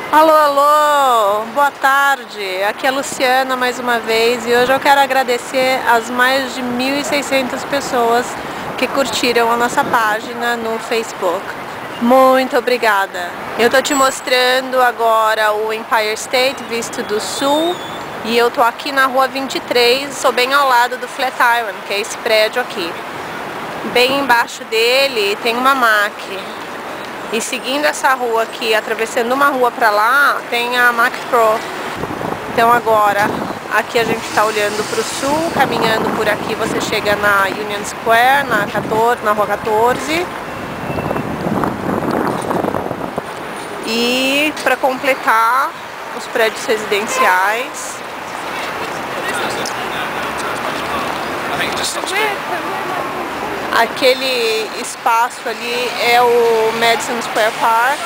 Alô, alô, boa tarde, aqui é a Luciana mais uma vez e hoje eu quero agradecer as mais de 1.600 pessoas que curtiram a nossa página no Facebook. Muito obrigada! Eu tô te mostrando agora o Empire State visto do sul e eu tô aqui na rua 23, sou bem ao lado do Flatiron, que é esse prédio aqui. Bem embaixo dele tem uma MAC. E seguindo essa rua aqui, atravessando uma rua para lá, tem a Mac Pro. Então agora, aqui a gente está olhando para o sul, caminhando por aqui, você chega na Union Square, na rua 14. E para completar, os prédios residenciais. Aquele espaço ali é o Madison Square Park.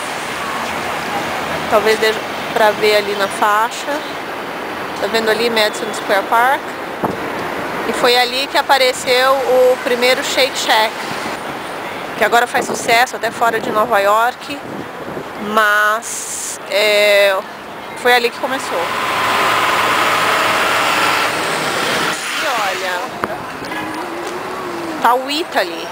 Talvez dê pra ver ali na faixa. Tá vendo ali Madison Square Park? E foi ali que apareceu o primeiro Shake Shack, que agora faz sucesso até fora de Nova York, mas foi ali que começou. E olha, tá o Italy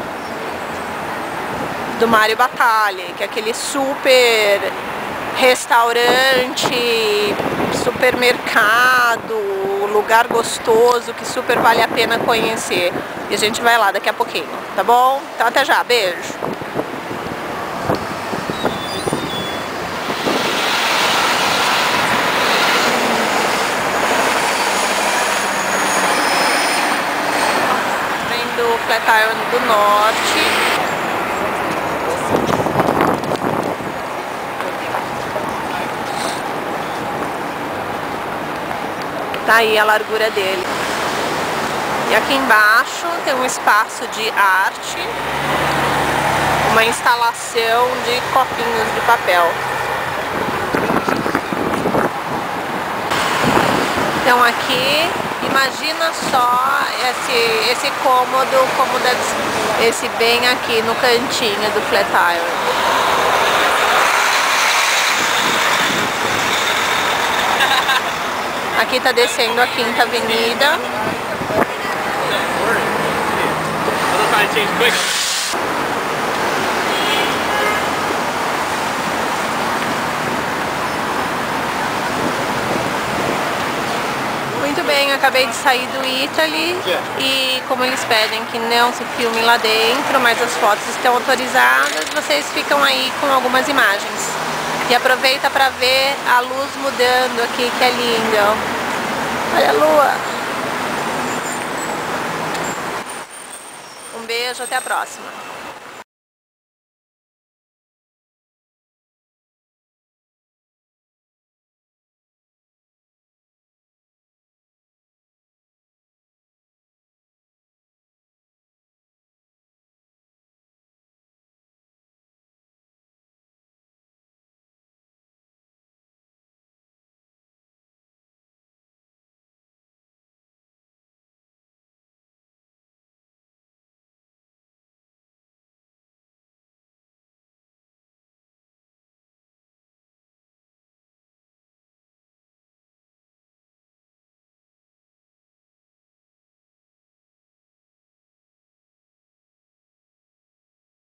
do Mario Batali, que é aquele super restaurante, supermercado, lugar gostoso que super vale a pena conhecer. E a gente vai lá daqui a pouquinho, tá bom? Então até já, beijo! Do Flatiron do Norte. Tá aí a largura dele. E aqui embaixo tem um espaço de arte, uma instalação de copinhos de papel. Então aqui, imagina só esse cômodo, esse bem aqui no cantinho do Flatiron. Aqui tá descendo a Quinta Avenida. Muito bem, acabei de sair do Italy e como eles pedem que não se filme lá dentro, mas as fotos estão autorizadas, vocês ficam aí com algumas imagens. E aproveita para ver a luz mudando aqui, que é lindo. Olha a lua! Um beijo, até a próxima!